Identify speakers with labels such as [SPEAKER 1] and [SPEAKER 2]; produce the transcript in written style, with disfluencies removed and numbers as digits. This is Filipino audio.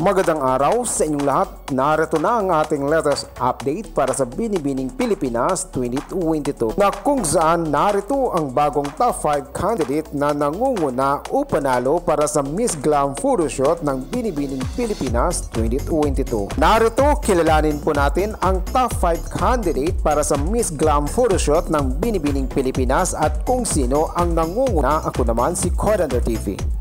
[SPEAKER 1] Magandang araw sa inyong lahat. Narito na ang ating latest update para sa Binibining Pilipinas 2022 na kung saan narito ang bagong top 5 candidate na nangunguna o panalo para sa Miss Glam Photoshoot ng Binibining Pilipinas 2022. Narito kilalanin po natin ang top 5 candidate para sa Miss Glam Photoshoot ng Binibining Pilipinas at kung sino ang nangunguna. Ako naman si Codander TV.